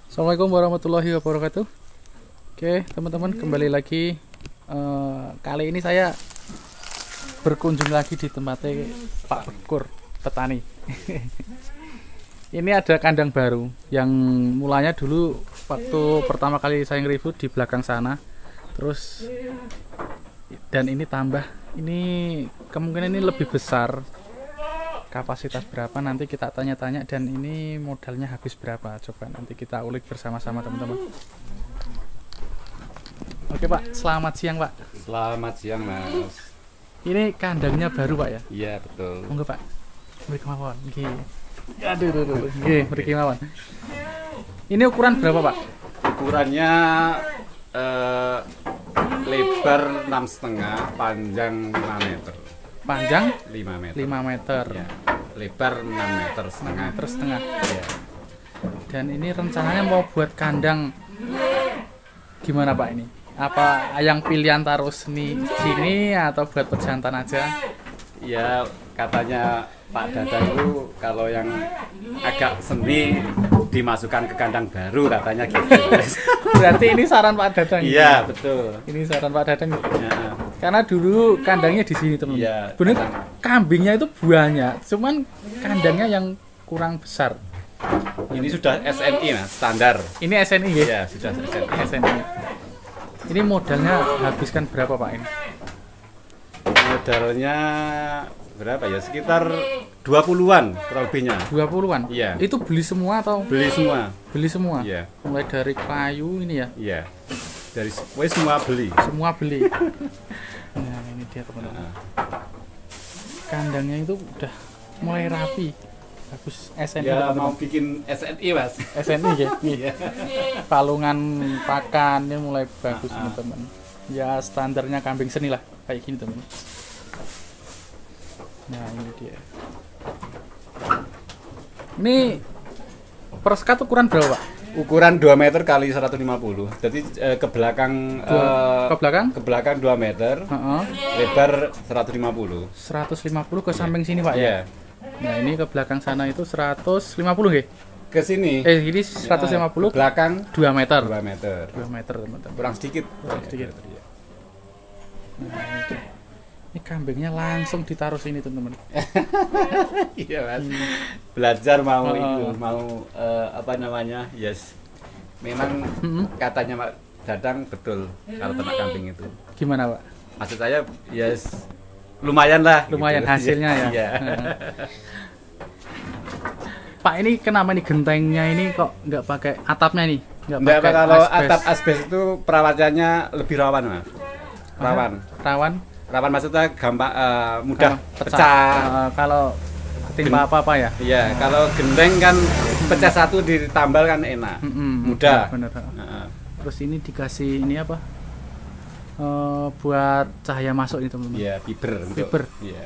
Assalamualaikum warahmatullahi wabarakatuh. Oke teman-teman, kembali lagi. Kali ini saya berkunjung lagi di tempatnya Pak Bekur, petani. Ini ada kandang baru yang mulanya dulu waktu pertama kali saya nge-review di belakang sana. Terus dan ini tambah, ini kemungkinan ini lebih besar. Kapasitas berapa nanti kita tanya-tanya, dan ini modalnya habis berapa, coba nanti kita ulik bersama-sama teman-teman. Oke Pak, selamat siang Pak. Selamat siang Mas. Ini kandangnya baru Pak ya? Iya betul. Monggo Pak, beri kemauan. Aduh. Beri kemauan. Ini ukuran berapa Pak? Ukurannya lebar 6,5, panjang 5 meter. Panjang 5 meter. 5 meter. Ya. Lebar 6 meter setengah. Meter setengah. Ya. Dan ini rencananya mau buat kandang gimana Pak ini? Apa yang pilihan taruh sini atau buat pejantan aja? Ya katanya Pak Dadang itu kalau yang agak seni dimasukkan ke kandang baru katanya gitu. Berarti ini saran Pak Dadang. Iya betul. Ini saran Pak Dadang. Ya. Karena dulu kandangnya di sini teman-teman. Iya. Bener, kambingnya itu banyak, cuman kandangnya yang kurang besar. Ini sudah SNI Mas, standar. Ini SNI ya? Ya sudah SNI. SNI. Ini modalnya habiskan berapa Pak ini? Modalnya berapa ya? Sekitar 20-an kurang lebihnya. 20-an? Iya. Itu beli semua atau? Beli semua. Beli semua? Iya. Mulai dari kayu ini ya? Iya. Dari semua beli. Semua beli. Nah ini dia teman-teman. Kandangnya itu udah mulai rapi. Bagus. SNI Ya teman-teman. mau bikin SNI Mas. SNI ya? Iya. Palungan pakannya mulai bagus teman-teman. Ya standarnya kambing seni lah kayak gini teman. Nah ini dia. Ini per skat ukuran berapa Pak? Ukuran 2 meter kali 150. Jadi ke belakang Ke belakang? 2 meter. Lebar 150. 150 ke samping sini Pak ya? Iya. Nah ini ke belakang sana itu 150 ya? Ke sini. Ini 150 ke belakang 2 meter. 2 meter. 2 meter teman-teman. Kurang sedikit. Kurang sedikit. Iya. Nah ini dia. Ini kambingnya langsung ditaruh sini teman-teman. Iya Mas. Belajar mau itu, mau apa namanya? Yes. Memang katanya Pak Dadang betul kalau ternak kambing itu. Gimana Pak? Maksud saya yes lumayan lah. Lumayan gitu. hasilnya ya. Iya. Pak ini kenapa nih gentengnya ini kok nggak pakai atapnya nih? Nggak, kalau atap asbes itu perawatannya lebih rawan Mas. Rawan maksudnya gampang mudah pecah. Kalau ketimpa apa-apa ya? Iya, kalau gendeng kan pecah satu ditambal kan enak. Mudah. Bener. Terus ini dikasih ini apa? Buat cahaya masuk ini teman-teman. Iya, fiber. Iya.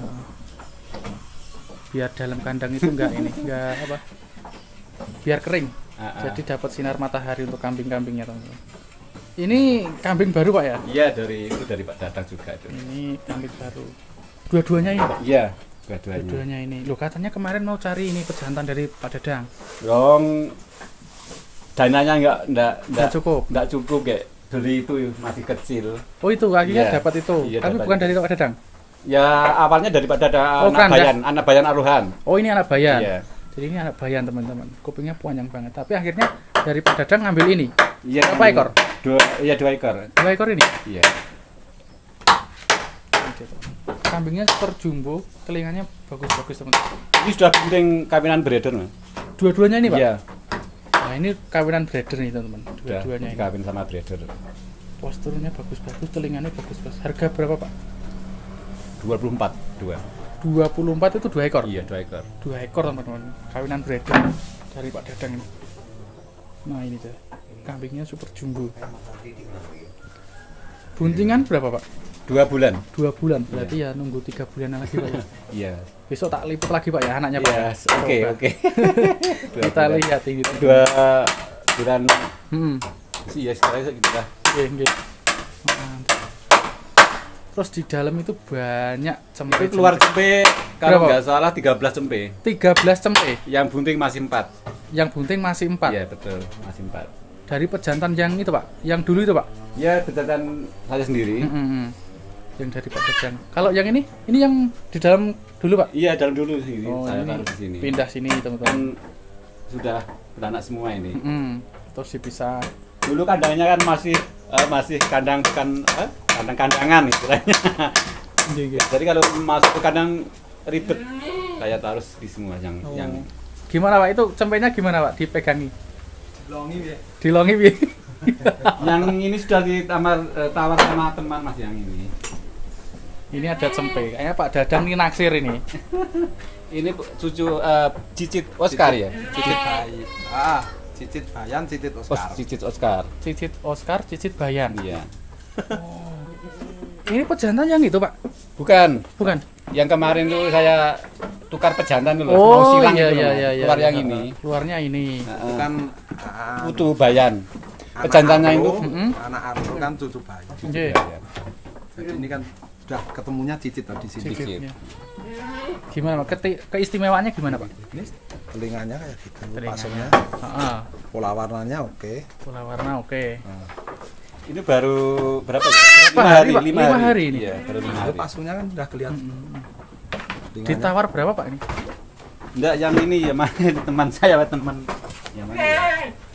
Biar dalam kandang itu enggak apa? Biar kering. Jadi dapat sinar matahari untuk kambing-kambingnya teman-teman. Ini kambing baru Pak ya? Iya, dari Pak Dadang juga itu. Ini kambing baru. Dua-duanya ini Pak? Iya, dua-duanya. Dua-duanya ini. Loh katanya kemarin mau cari ini pejantan dari Pak Dadang. Dong dananya enggak cukup. Enggak cukup kayak beli itu masih kecil. Oh itu akhirnya Iya. dapat itu. Iya, Tapi dapat bukan itu. dari Pak Dadang. Ya awalnya dari Pak Dadang, Oh, anak bayan Aruhan. Oh ini anak bayan. Iya. Jadi ini anak bayan teman-teman. Kupingnya panjang banget. Tapi akhirnya dari Pak Dadang ngambil ini. Iya. Berapa ekor? 2 ekor. 2 ekor ini. Iya. Kambingnya super jumbo, telinganya bagus-bagus teman-teman. Ini sudah penting kawinan breeder, Mas. Dua-duanya ini Pak? Iya. Nah ini kawinan breeder nih teman-teman. Sudah Dua-duanya ini. kawin sama breeder. Posturnya bagus-bagus, telinganya bagus-bagus. Harga berapa Pak? 24, 24 itu 2 ekor? Iya, 2 ekor. 2 ekor teman-teman. Kawinan breeder dari Pak Dadang ini. Nah ini tuh. Kambingnya super jumbo. Buntingan berapa Pak? 2 bulan. 2 bulan. Berarti ya nunggu 3 bulan lagi Pak ya. Iya. Besok tak liput lagi Pak ya anaknya Pak. Yes, ya? oke. Kita lihat ini. 2 bulan. Iya, sekarang gitu lah. Nggih. Terus di dalam itu banyak cempe. Itu keluar cempe kalau Berapa? nggak salah 13 cempe. 13 cempe. Yang bunting masih 4. Yang bunting masih 4. Iya, betul. Masih 4. Dari pejantan yang itu, Pak. Yang dulu itu, Pak. Ya, pejantan saya sendiri. Yang dari Pak Dadang. Kalau yang ini yang di dalam dulu, Pak. Iya, dalam dulu sini. Oh, Saya ini taruh di sini. pindah sini, teman-teman. Kan sudah beranak semua ini. Terus dipisah. Dulu kandangnya kan masih kandang-kandangan istilahnya. Iya. Jadi kalau masuk ke kandang ribet. Saya taruh di semua yang Gimana, Pak? Itu cempenya gimana, Pak? Dipegangi. Dilongi ya. Dilongi piye? yang ini sudah tawar sama teman Mas yang ini. Ini ada cempe. Kayaknya Pak Dadang ini naksir ini. Ini cucu Cicit Oscar ya. Cicit Bayan. Cicit Bayan, Cicit Oscar. Cicit Oscar. Cicit Oscar, Cicit Bayan. Iya. Ini pejantan yang itu, Pak? Bukan. Bukan. Yang kemarin tuh saya tukar pejantan dulu. Oh, mau silang iya, itu loh, iya, keluar iya. yang ini. Keluarnya ini. Itu kan Putu Bayan. Pejantannya itu anak Arno kan cucu Bayan. Iya. Jadi ini kan sudah ketemunya Cicit tadi sini. Cicitnya. Gimana, Pak? Keistimewaannya gimana, Pak? Ini telinganya kayak gitu, pasungnya, Heeh. pola warnanya oke. Pola warna oke. Ini baru berapa ya? Berapa hari, Pak? 5 hari ini. Iya, baru 5 Itu hari. pasungnya kan udah kelihatan. Telinganya. Ditawar berapa, Pak, ini? Enggak, yang ini ya teman saya, teman. Yang mana ya?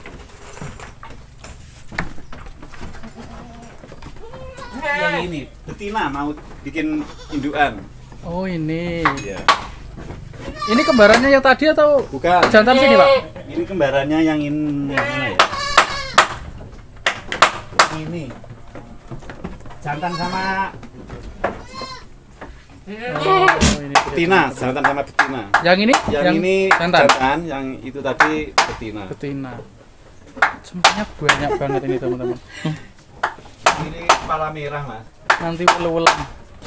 Yang ini, betina mau bikin indukan. Oh, ini. Iya. Ini kembarannya yang tadi atau Bukan. jantan sini, Pak? Ini kembarannya yang ini mana ya? Ini. Jantan sama Oh, ini betina, jantan sama betina. Yang ini? Yang ini jantan. jantan, yang itu tadi betina. Betina. Cempenya banyak banget ini, teman-teman. Ini kepala merah, Mas. Nanti wele-wele.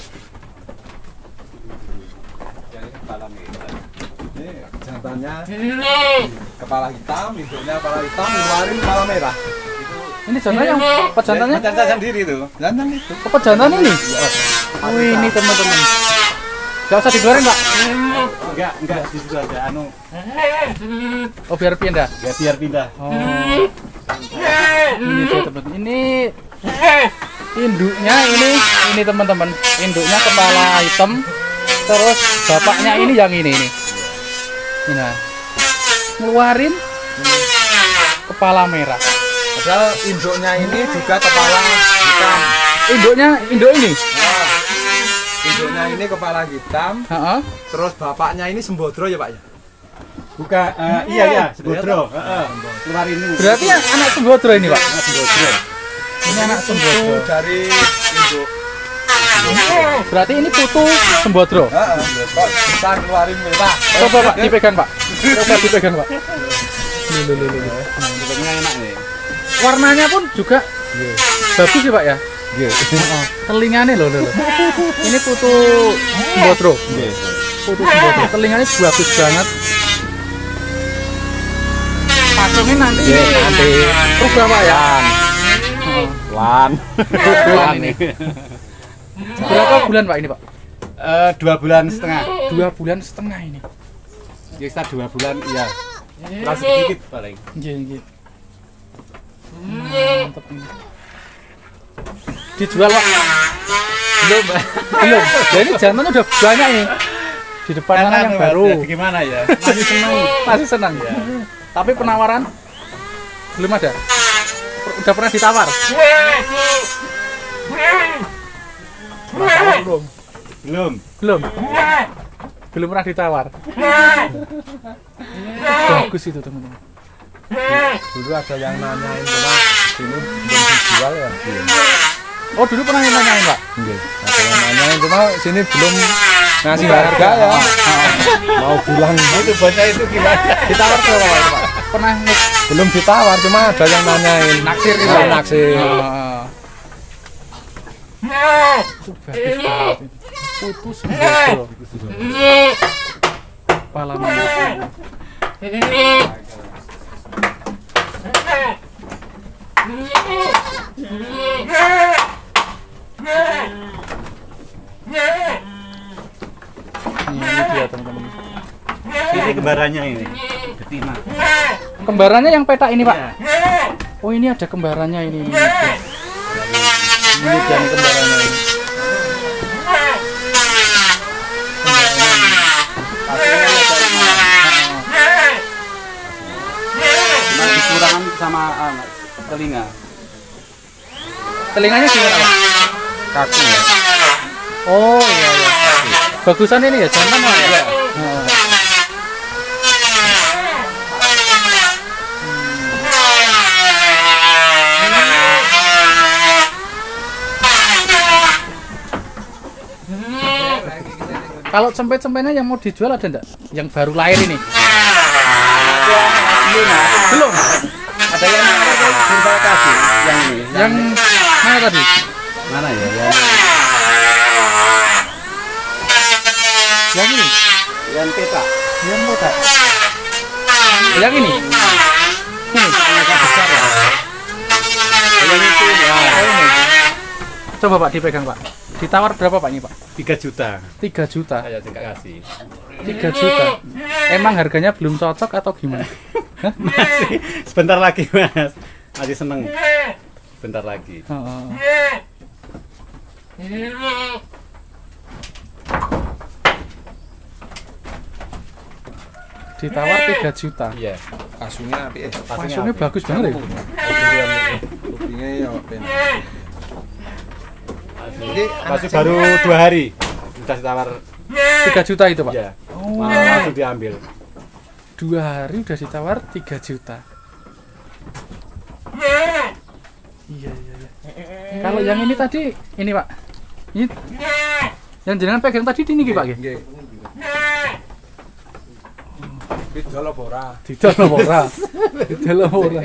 Yang ini kepala merah. Ini jantannya kepala hitam, induknya kepala hitam, ngeluarin kepala merah. Ini jantan yang pejantannya? Jantan saya sendiri tuh. Jantan itu. Oh, pejantan ini? Oh, ini teman-teman. Gak usah dikeluarin, Pak. Enggak, di situ ada anu. Oh, biar pindah. Ya biar pindah. Oh. Ini dia, teman-teman. Ini induknya ini teman-teman. Induknya kepala hitam. Terus bapaknya ini yang ini nih. Ini nah. Ngeluarin kepala merah. Padahal induknya ini juga kepala hitam. Induk ini. Induknya ini kepala hitam. Heeh. Terus bapaknya ini sembodro ya Pak ya? Buka iya Sembodro. Keluar ini. Berarti anak sembodro ini, Pak. Anak Sembodro. Ini anak sembodro. Dari induk. Berarti ini putu sembodro. Kok bisa ngeluarin merah? Coba, Pak, dipegang, Pak. Coba dipegang, Pak. Dipegangnya enak nih. Warnanya pun juga bagus ya, Pak ya. Iya. Telinganya loh. Ini putu sembodro. Putu sembodro. Telinganya bagus banget. Pasungnya nanti rubah, Pak ya. Lan. Lan ini. Berapa bulan, Pak, ini, Pak? 2 bulan setengah. 2 bulan setengah ini. Ya kita 2 bulan iya. Kurang sedikit paling. Iya. Mantap ini. Dijual, Pak? Belum. Nah, ini jantan udah banyak nih. Di depan sana yang baru. Gimana ya? Masih senang ya. Tapi penawaran belum ada. Udah pernah ditawar? Belum. Belum pernah ditawar. Bagus itu, teman-teman. Dulu ada yang nanyain cuma sini belum dijual ya. Oh, dulu pernah nanyain, Pak? Ada yang nanyain cuma sini belum ngasih harga ya. Mau pulang Itu bocah itu gimana? Ditawar ke Pak? Pernah belum ditawar cuma ada yang nanyain. naksir itu. Ya, naksir. Itu bagus banget. Putu sembodro. Kepala merah. Ini dia teman-teman. Ini kembarannya ini. Betina. Kembarannya yang petak ini Pak. Iya. Oh ini ada kembarannya ini. Ini dan kembarannya ini. Cuma dikurangan sama telinga. Telinganya gimana Pak? Kaku ya. Oh iya iya. Bagusan ini ya jantan Pak ya. Iya. Oh. Kalau cempe-cempenya yang mau dijual ada enggak? Yang baru lahir ini? Belum. Ada yang kita kasih yang ini. Yang mana tadi? Mana ya? Yang ini. Yang peta. Yang muda. Yang ini. Ini agak besar ya. Yang itu ya. Oh, ini. Coba Pak dipegang Pak. Ditawar berapa Pak ini Pak? 3 juta. 3 juta. Saya juga kasih. 3 juta. Emang harganya belum cocok atau gimana? Masih sebentar lagi Mas. Masih seneng. Bentar lagi. Oh. Ditawar 3 juta. Iya. Kasungnya apik. Pasungnya bagus banget ya. Kupingnya ya ben. Masih baru 2 hari. Sudah ditawar 3 juta itu Pak? ya. Oh. Langsung diambil. 2 hari udah ditawar 3 juta. Iya. Kalau yang ini tadi, ini Pak. Ini yang jenengan pegang tadi ini Pak nggih? Nggih. Bidol apa ora? Didol apa ora? Didol apa ora?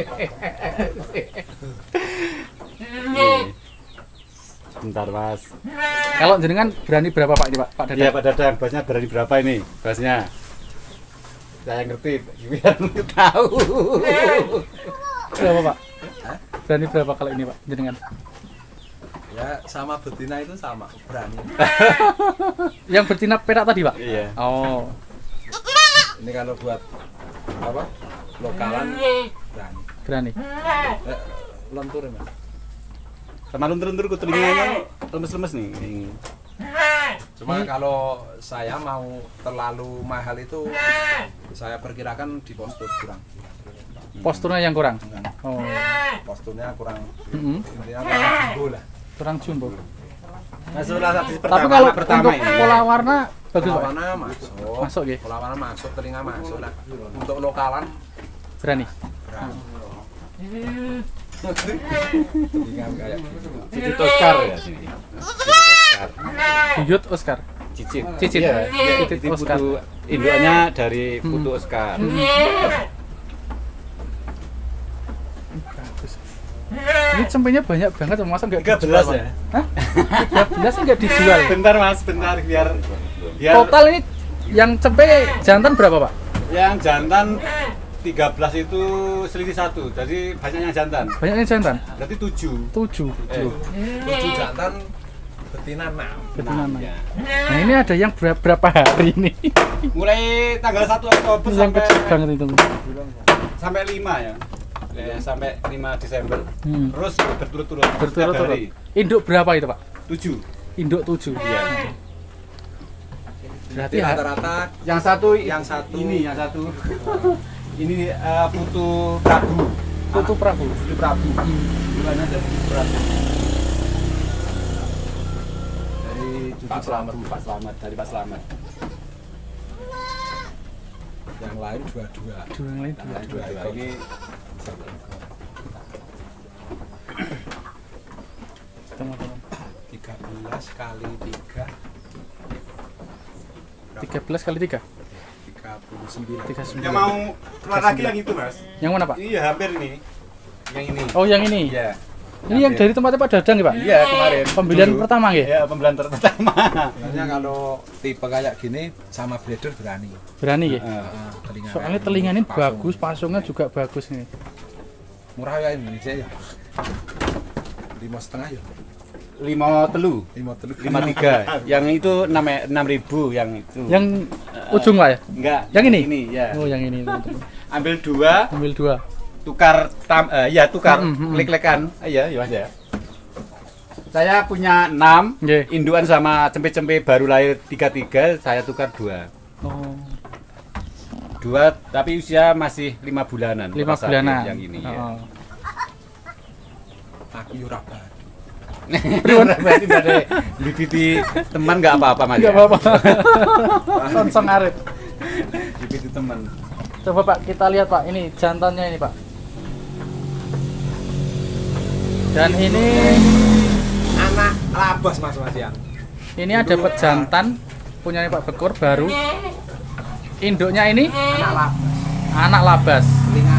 Sebentar Mas. Kalau jenengan berani berapa Pak ini Pak? Pak Iya Dadang? Pak Dadang, basnya berani berapa ini? Basnya. Saya ngerti, biar tahu. Berapa Pak? Berani berapa kalau ini Pak jenengan? Ya sama betina itu sama, berani. Yang betina perak tadi Pak? Iya. Oh. Ini kalau buat apa? Lokalan berani. Berani. Lentur ya, Mas. Sama luntur-luntur ku telinganya lemes-lemes nih. Cuma kalau saya mau terlalu mahal itu saya perkirakan di postur kurang. Posturnya yang kurang. Oh. Posturnya kurang. Mm-mm. Intinya kurang jumbo lah. Kurang jumbo. Nah, setelah saksi Tapi pertama, kalau pertama untuk ini. pola warna bagus Pola Pak. warna masuk. Masuk, nggih. Pola warna masuk, telinga masuk lah. Untuk lokalan Berani. berani. Telinga kayak gitu. Cicit Oscar ya sini. Cicit Oscar. Buyut Oscar. Cicit. Cicit. Iya, Cicit itu Oscar. putu induknya dari putu Oscar. Bagus. Ini cempenya banyak banget, masa nggak 13 dijual, Pak? ya? Hah? 13 nggak dijual. Bentar Mas, bentar biar Total ini yang cempe jantan berapa Pak? yang jantan 13 itu selisih 1. Jadi banyak yang jantan. Banyak yang jantan? Berarti 7. 7. 7 jantan betina 6. Betina enam. Ya. Nah ini ada yang berapa hari ini? Mulai tanggal 1 Oktober Yang sampai kecil banget itu. sampai 5 ya. Sampai 5 Desember. Terus berturut-turut. setiap Berturut-turut. hari. Induk berapa itu Pak? 7. Induk 7. Iya. Berarti Rata-rata Yang satu ini yang satu ini putu Prabu. Putu Prabu. Putu Prabu. Bulannya dari Putu Prabu. Dari Pak Slamet, Pak Slamet, dari Pak Slamet. yang lain 22. Dua yang lain dua. Dua ini Teman-teman. 13 kali 3 13 kali 3. 39. 39. yang mau keluar lagi yang itu Mas. Yang mana Pak? Iya hampir ini. Yang ini. Oh yang ini. Iya. Ini yang dari tempatnya Pak Dadang ya Pak? Iya kemarin. Pembelian Dulu. pertama ya? Iya pembelian pertama. Sebenarnya kalau tipe kayak gini sama breeder berani. Berani ya? Telinga Soalnya kayak telinga ini pasung. bagus, pasungnya juga bagus nih. Murah ya Indonesia ya. 5,5 ya. 53. Yang itu 6.000 yang itu. Yang ujung Pak ya? Enggak. Yang ini? Ini ya. Oh, yang ini teman-teman. Ambil 2, Ambil 2. tukar tukar Mm-mm. klik-klikan. Iya, ya Mas ya. Saya punya 6 Nggih. induan sama cempe-cempe baru lahir 33, saya tukar 2. Oh, 2 tapi usia masih 5 bulanan. 5 Pas bulanan. Yang ini ya. Oh. Aku yura banget. Berarti dari bibiti teman nggak apa-apa Mas. Enggak ya? apa-apa. Langsung arit. Bibiti teman. Coba Pak, kita lihat Pak, ini jantannya ini Pak. Dan ini Anak labas Mas ya. ini ada pejantan punya Pak Bekur baru. Induknya ini Anak labas. anak labas. Telinga.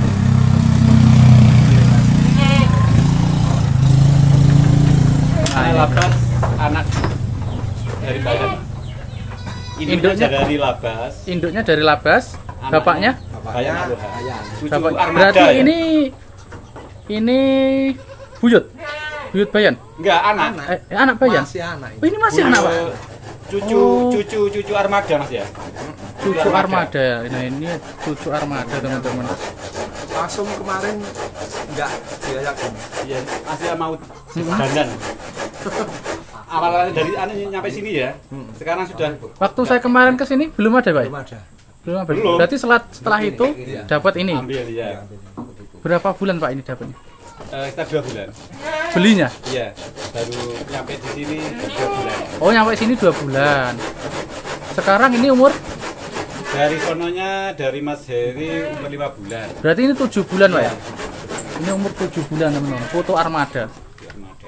Nah, labas anak dari badan. Induknya dari labas. Induknya dari labas, bapaknya. Bayan Aloha. Bayan. Cucu Bapak, armada. berarti Ya? ini buyut. Buyut bayan. Enggak anak. Anak bayan. Masih anak Oh, ini masih anak, Pak. Cucu Oh. cucu armada Mas ya. Cucu armada ya. Nah, ini cucu armada, teman-teman. Langsung kemarin enggak dia yakin. Iya, masih mau dandan. Awalnya dari nyampe sini ya. Sekarang sudah Waktu saya kemarin ke sini belum ada, Pak. Belum ada. Belum ada. Belum. Berarti setelah itu Iya. dapat ini. ambil ya. Berapa bulan, Pak, ini dapatnya? Sekitar 2 bulan. Belinya? Iya, baru nyampe di sini 2 bulan. Oh, nyampe sini 2 bulan. Sekarang ini umur Dari sononya dari Mas Heri umur 5 bulan. berarti ini 7 bulan, Pak ya? Ini umur 7 bulan, teman-teman. Foto armada. Di armada.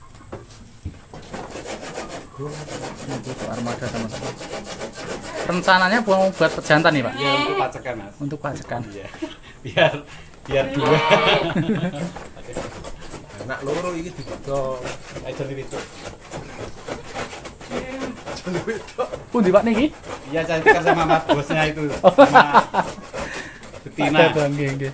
Ini foto armada, teman-teman. Rencananya buat pejantan nih, Pak? Ya untuk pacekan Mas. Untuk pacekan. Iya. Biar 2. Anak loro iki dibedol. Ayo itu. Pundi, Pak, niki? Iya, saya tukar sama Mas bosnya itu. Sama betina. Ada, Bang, nggih.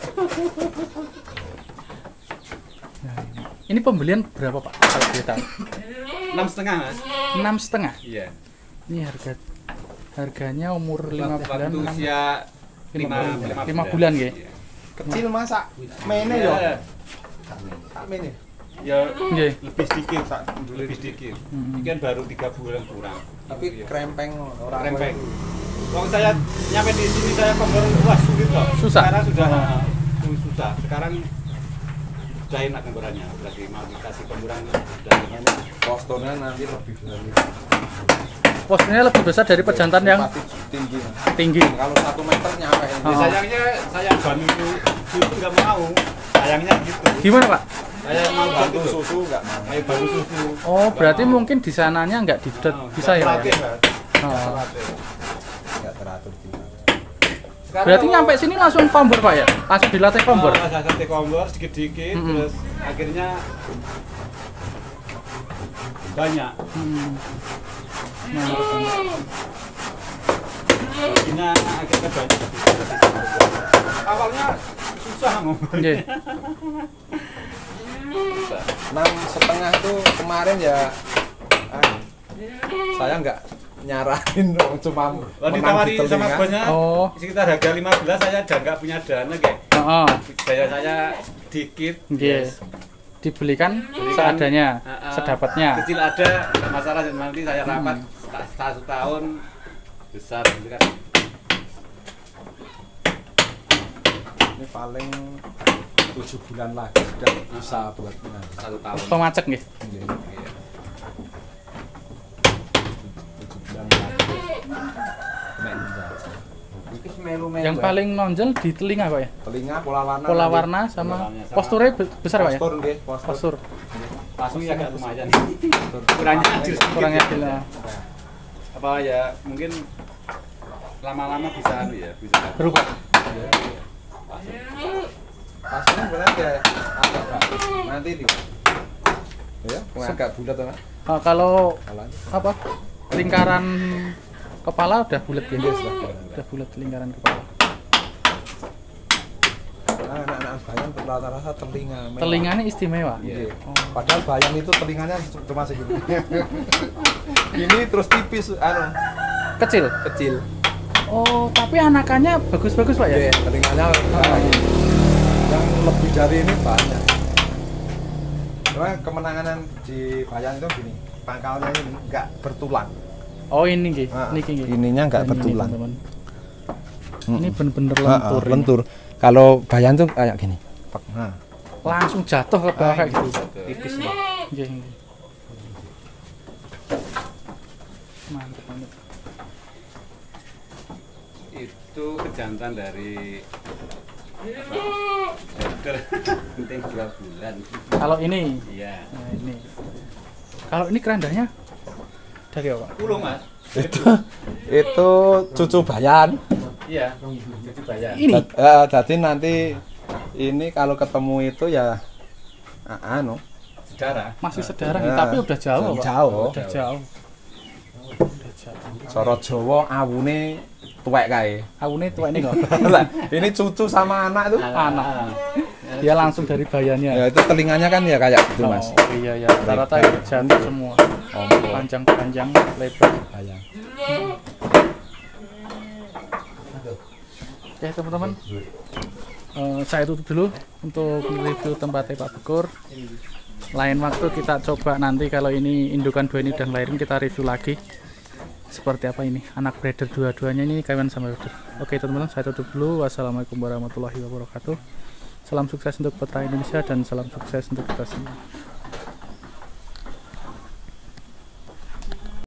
Nah, ini pembelian berapa, Pak? Kalau kita 6,5 Mas. 6,5. Iya. Ini harganya umur 5 bulan. Waktu 6, usia 5 bulan nggih. Iya. Kecil masa mene yo. Iya. Tak mene. Ya Nggih. lebih sedikit Pak, lebih sedikit. Ini kan baru 3 bulan kurang. Tapi Iya. krempeng orang Krempeng. Waktu saya nyampe di sini saya kompor, wah sulit loh. Susah? Sekarang sudah susah. Sekarang sudah enak komporannya. Berarti mau dikasih komporan sudah enak. Postonnya nanti lebih dari Posturnya lebih besar dari pejantan yang tinggi. Mas. tinggi. Kalau 1 meter nyampe ini. Ya, sayangnya saya bantu susu nggak mau. Sayangnya gitu. Gimana, Pak? Saya mau Bantu bantu susu enggak mau. Ayo bantu susu. Oh, berarti mungkin di sananya nggak didot bisa ya, Pak? Terlatih, Ya? Mas. Oh. Terlatih. Enggak teratur juga. Sekarang Berarti kalau- nyampe sini langsung kompor, Pak ya? Langsung dilatih kompor. Saya latih kompor sedikit-sedikit, terus akhirnya banyak. Mantap, mantap. Ini akhirnya banyak. Awalnya susah ngomongnya. Nggih. 6,5 tuh kemarin ya saya enggak nyaranin cuma Wah, menang ditawari di sama telinga. bosnya Oh. sekitar harga 15, saya udah nggak punya dana kayak Heeh. daya saya dikit. Nggih. Dibelikan seadanya, sedapatnya. Kecil ada masalah nanti saya rapat 1 tahun besar gitu kan. Ini paling 7 bulan lagi sudah bisa buat menang. 1 tahun. Pemacek nggih. Iya. Iya. 7 bulan lagi. Kena injak. Yang paling nonjol di telinga, Pak ya? Telinga pola warna. Pola nanti. warna sama warnanya sama- posturnya besar, Pak ya? Postur nggih, postur. Postur. Langsung ya agak lumayan. Kurangnya sedikit. Kurangnya bila Apa ya mungkin lama-lama bisa ya bisa. berubah. Pasnya benar ya agak bagus. Nanti di ya, agak bulat kan. Kalau Kalanya. apa? Lingkaran kepala udah bulat ya? Iya, sudah bulat. Udah bulat lingkaran kepala. Anak-anak Bayan rata-rata telinga. mewah. Telinganya istimewa. Iya. Oh. Padahal bayan itu telinganya cuma segini. Ini terus tipis, Kecil. kecil. Oh, tapi anakannya bagus-bagus Pak ya? Iya, telinganya kayak gini. Yang lebih dari ini banyak. Cuma kemenangan di bayan itu gini, pangkalnya ini nggak bertulang. Oh, ini nggih. Nah, Niki nggih. ininya nggak Ini, bertulang. teman-teman. Ini bener-bener lentur. ini. lentur. Kalau bayan tuh kayak gini. Nah, Langsung jatuh ke bawah kayak gitu. tipis nih. Nggih, nggih. Mantap, mantap. Itu kejantan dari dokter penting 2 bulan. Kalau ini, Iya. nah ini. Kalau ini kerandanya dari apa? Pulung Mas. Itu cucu bayan. Iya. Jadi bayar. Ini. Jadi nanti ini kalau ketemu itu ya Sejarah. Masih sedarah Nah, tapi udah jauh, Pak. jauh. Udah jauh. Udah jauh. Cara Jawa awune tuwek kae. Awune tuwek ini kok. Lah, ini cucu sama anak tuh. Anak. Dia langsung dari bayannya. Ya itu telinganya kan ya kayak gitu, Mas. Oh, iya ya. Rata-rata itu jantung semua. Panjang-panjang, lebar. Bayang. Oke teman-teman, saya tutup dulu untuk review tempatnya Pak Bekur. Lain waktu kita coba nanti kalau ini indukan 2 ini dan lahirin kita review lagi seperti apa ini anak breeder dua-duanya ini kawan sama breeder. Oke teman-teman, saya tutup dulu. Wassalamualaikum warahmatullahi wabarakatuh. Salam sukses untuk peternak Indonesia dan salam sukses untuk kita semua.